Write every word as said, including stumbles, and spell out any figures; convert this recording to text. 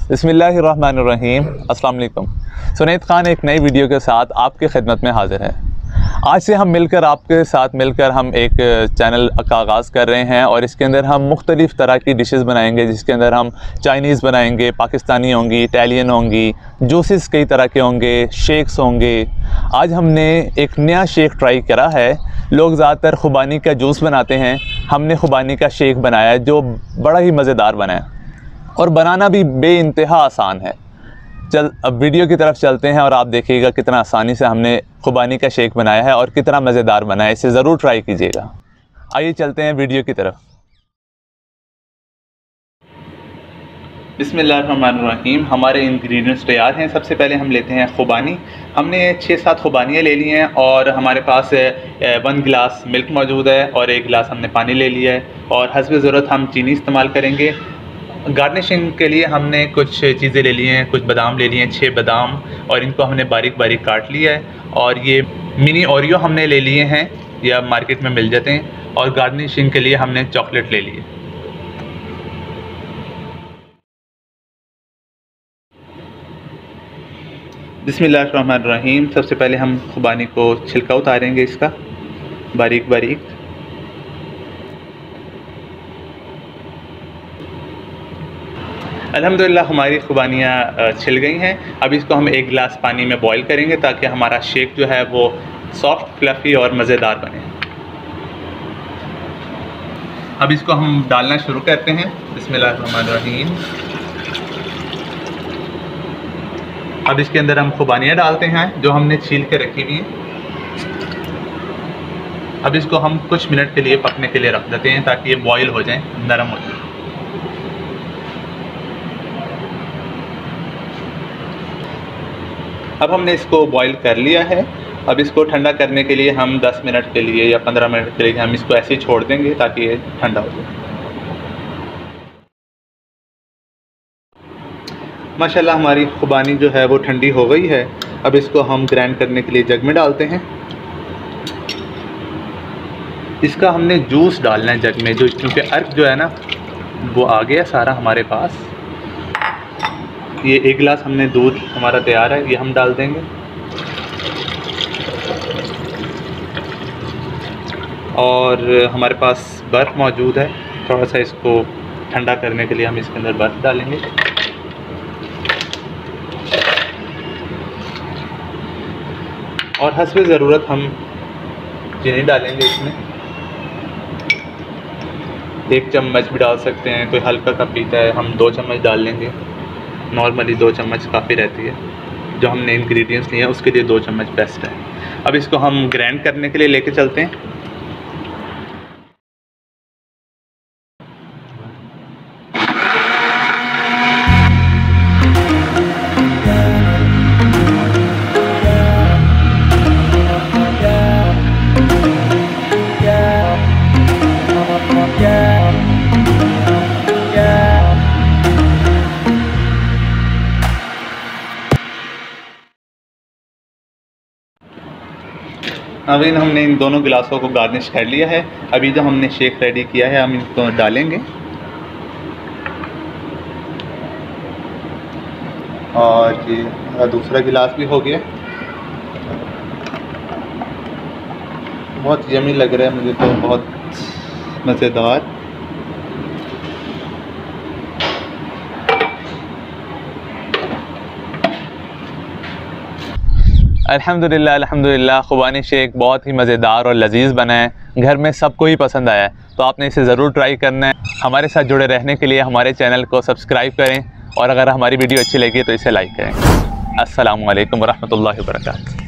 बिस्मिल्लाहिर्रहमानिर्रहीम। अस्सलाम वालेकुम। सुनैद खान एक नई वीडियो के साथ आपकी खिदमत में हाज़िर है। आज से हम मिलकर आपके साथ मिलकर हम एक चैनल का आगाज़ कर रहे हैं और इसके अंदर हम मुख्तलिफ़ तरह की डिशेस बनाएंगे, जिसके अंदर हम चाइनीज़ बनाएंगे, पाकिस्तानी होंगी, इटालियन होंगी, जूसेस कई तरह के होंगे, शेक्स होंगे। आज हमने एक नया शेक ट्राई करा है। लोग ज़्यादातर खुबानी का जूस बनाते हैं, हमने खुबानी का शेक बनाया है जो बड़ा ही मज़ेदार बना है और बनाना भी बेइंतहा आसान है। चल अब वीडियो की तरफ चलते हैं और आप देखिएगा कितना आसानी से हमने खुबानी का शेक बनाया है और कितना मज़ेदार बना है। इसे ज़रूर ट्राई कीजिएगा। आइए चलते हैं वीडियो की तरफ। बिस्मिल्लाहिर्रहमानिर्रहीम। हमारे इंग्रेडिएंट्स तैयार हैं। सबसे पहले हम लेते हैं खुबानी। हमने छः सात खुबानियाँ ले ली हैं और हमारे पास वन गिलास मिल्क मौजूद है और एक गिलास हमने पानी ले लिया है और हस्ब ज़रूरत हम चीनी इस्तेमाल करेंगे। गार्निशिंग के लिए हमने कुछ चीज़ें ले ली हैं, कुछ बादाम ले लिए हैं, छः बादाम, और इनको हमने बारीक बारीक काट लिया है। और ये मिनी ओरियो हमने ले लिए हैं, या मार्केट में मिल जाते हैं। और गार्निशिंग के लिए हमने चॉकलेट ले लिए। बिस्मिल्लाहिर्रहमानिर्रहीम। सबसे पहले हम खुबानी को छिलका उतारेंगे इसका बारीक बारीक। अल्हम्दुलिल्लाह हमारी खुबानियाँ छिल गई हैं। अब इसको हम एक गिलास पानी में बॉईल करेंगे ताकि हमारा शेक जो है वो सॉफ्ट, फ्लफ़ी और मज़ेदार बने। अब इसको हम डालना शुरू करते हैं। बिस्मिल्लाहिर्रहमानिर्रहीम। अब इसके अंदर हम खुबानियाँ डालते हैं जो हमने छील के रखी हुई हैं। अब इसको हम कुछ मिनट के लिए पकने के लिए रख देते हैं ताकि ये बॉईल हो जाएं, नरम हो जाए। अब हमने इसको बॉईल कर लिया है। अब इसको ठंडा करने के लिए हम दस मिनट के लिए या पंद्रह मिनट के लिए हम इसको ऐसे ही छोड़ देंगे ताकि ये ठंडा हो जाए। माशाल्लाह हमारी खुबानी जो है वो ठंडी हो गई है। अब इसको हम ग्राइंड करने के लिए जग में डालते हैं। इसका हमने जूस डालना है जग में, जो क्योंकि अर्क जो है ना वो आ गया सारा हमारे पास। ये एक गिलास हमने दूध हमारा तैयार है, ये हम डाल देंगे। और हमारे पास बर्फ़ मौजूद है, थोड़ा सा इसको ठंडा करने के लिए हम इसके अंदर बर्फ़ डालेंगे। और हस्ब ज़रूरत हम चीनी डालेंगे इसमें। एक चम्मच भी डाल सकते हैं, कोई हल्का का पीता है हम दो चम्मच डाल लेंगे। नॉर्मली दो चम्मच काफ़ी रहती है। जो हमने इंग्रेडिएंट्स लिए हैं उसके लिए दो चम्मच बेस्ट है। अब इसको हम ग्राइंड करने के लिए लेके चलते हैं। अभी हमने इन दोनों गिलासों को गार्निश कर लिया है। अभी जो हमने शेक रेडी किया है हम इनको डालेंगे और ये दूसरा गिलास भी हो गया। बहुत यमी लग रहा है मुझे तो, बहुत मज़ेदार। अल्हम्दुलिल्लाह अल्हम्दुलिल्लाह खुबानी शेक बहुत ही मज़ेदार और लजीज़ बना है। घर में सबको ही पसंद आया है, तो आपने इसे ज़रूर ट्राई करना है। हमारे साथ जुड़े रहने के लिए हमारे चैनल को सब्सक्राइब करें और अगर हमारी वीडियो अच्छी लगी तो इसे लाइक करें। अस्सलामु अलैकुम वरहमतुल्लाहि वबरकातुहू।